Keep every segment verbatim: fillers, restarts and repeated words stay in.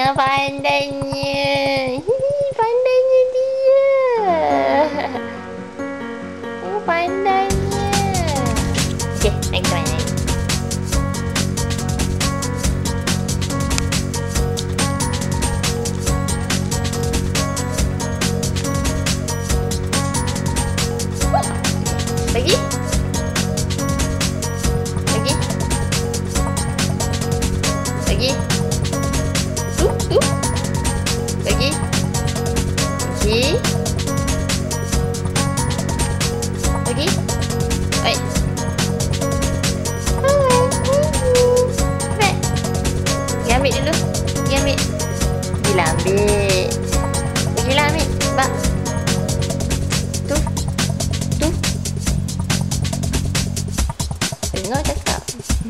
Ya, pandainya. Hi, pandainya dia. Oh, pandainya. Okey, kita main lagi. Lagi? Lagi? Lagi? Tu, tu. Lagi? Lagi? Lagi? Baik. Baik. Pergi ambil dulu. Pergi ambil. Pergilah ambil. Pergilah ambil. Bak. Tu. Tu. Dengar cakap.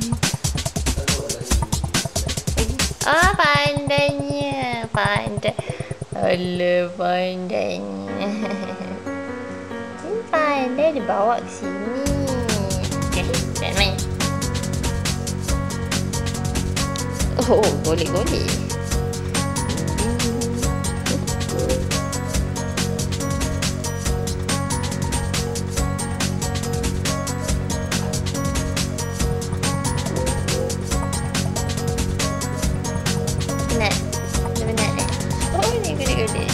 Ah, pandainya. Pandai. Alah, pandainya. Pandai dibawa ke sini. Okey, jangan main. Oh, golek-golek. Penat. Dia penat eh. Oh, ni gede-gede.